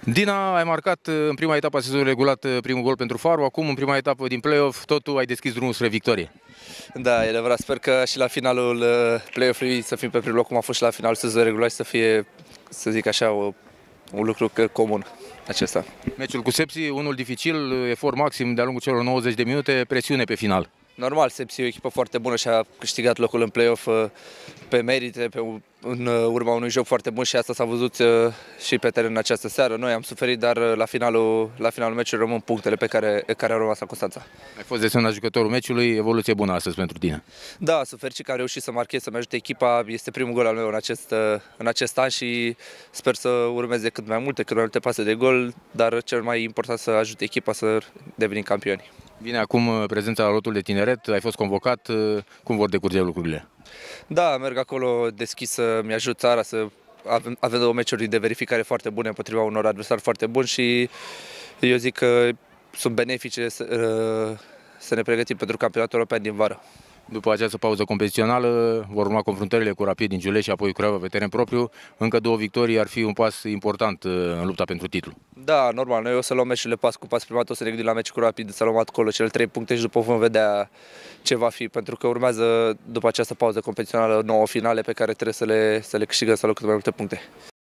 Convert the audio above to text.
Dina, ai marcat în prima etapă a sezonului regulat primul gol pentru Faru, acum în prima etapă din play-off, totul ai deschis drumul spre victorie. Da, e adevărat. Sper că și la finalul play-off-ului să fim pe primul loc, cum a fost și la finalul sezonului regulat, și să fie, să zic așa, un lucru comun acesta. Meciul cu Sepsi, unul dificil, efort maxim de-a lungul celor 90 de minute, presiune pe final. Normal, Sepsi e o echipă foarte bună și a câștigat locul în play-off pe merite, în urma unui joc foarte bun, și asta s-a văzut și pe teren în această seară. Noi am suferit, dar la finalul meciului rămân punctele pe care au rămas la Constanța. Ai fost desemnat jucătorul meciului, evoluție bună astăzi pentru tine. Da, sunt fericit că am reușit să marchez, să-mi ajute echipa. Este primul gol al meu în acest an și sper să urmeze cât mai multe pase de gol, dar cel mai important să ajute echipa să devenim campioni. Vine acum prezența la lotul de tineret, ai fost convocat, cum vor decurge lucrurile? Da, merg acolo deschis să-mi ajut țara, să avem două meciuri de verificare foarte bune împotriva unor adversari foarte buni și eu zic că sunt benefice să ne pregătim pentru campionatul european din vară. După această pauză competițională vor urma confruntările cu Rapid din Giulești și apoi cu Craiova pe teren propriu. Încă două victorii ar fi un pas important în lupta pentru titlu. Da, normal. Noi o să luăm meciurile pas cu pas. Prima dată o să ne gândim la meciul cu Rapid, să luăm acolo cele 3 puncte și după vom vedea ce va fi. Pentru că urmează, după această pauză competițională, 9 finale pe care trebuie să le câștigăm, să luăm cât mai multe puncte.